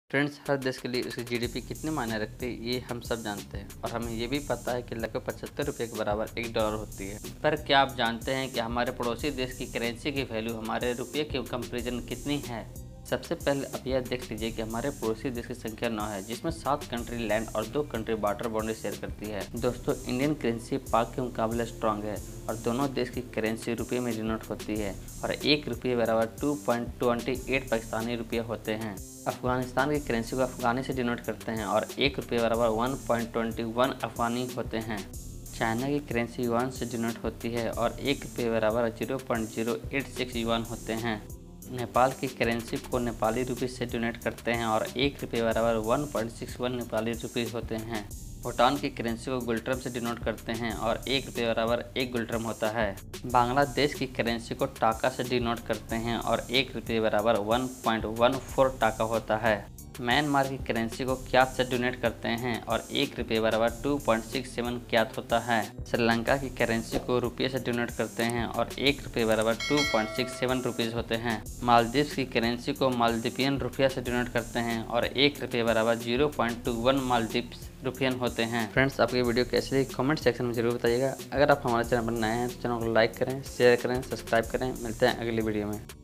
Friends, हर देश के लिए उसकी जीडीपी कितनी मायने रखती है ये हम सब जानते हैं और हमें ये भी पता है कि लगभग 75 रुपये के बराबर $1 होती है। पर क्या आप जानते हैं कि हमारे पड़ोसी देश की करेंसी की वैल्यू हमारे रुपये के कंपेरिजन में कितनी है? सबसे पहले आप यह देख लीजिए कि हमारे पड़ोसी देश की संख्या 9 है, जिसमें 7 कंट्री लैंड और 2 कंट्री वाटर बाउंड्री शेयर करती है। दोस्तों, इंडियन करेंसी पाक के मुकाबले स्ट्रांग है और दोनों देश की करेंसी रुपये में डिनोट होती है और 1 रुपये बराबर 2.28 पाकिस्तानी रुपये होते हैं। अफगानिस्तान की करेंसी को अफगानी से डिनोट करते हैं और 1 रुपये बराबर 1.21 अफगानी होते हैं। चाइना की करेंसी युआन से डिनोट होती है और 1 रुपये बराबर 0.086 युआन होते हैं। नेपाल की करेंसी को नेपाली रुपये से डिनोट करते हैं और 1 रुपये बराबर 1.61 नेपाली रुपये होते हैं। भूटान की करेंसी को गुलट्रम से डिनोट करते हैं और 1 रुपये बराबर 1 गुलट्रम होता है। बांग्लादेश की करेंसी को टाका से डिनोट करते हैं और 1 रुपये बराबर 1.14 टाका होता है। म्यांमार की करेंसी को क्यात से डिनोट करते हैं और 1 रुपये बराबर 2.67 क्यात होता है। श्रीलंका की करेंसी को रुपये से डिनोट करते हैं और 1 रुपये बराबर 2.67 रुपीज़ होते हैं। मालदीव की करेंसी को मालदीवियन रुपया से डिनोट करते हैं और 1 रुपये बराबर 0.21 मालदीव रुपयन होते हैं। फ्रेंड्स, आपकी वीडियो कैसी लगी कमेंट सेक्शन में जरूर बताइएगा। अगर आप हमारे चैनल पर नए हैं तो चैनल को लाइक करें, शेयर करें, सब्सक्राइब करें। मिलते हैं अगली वीडियो में।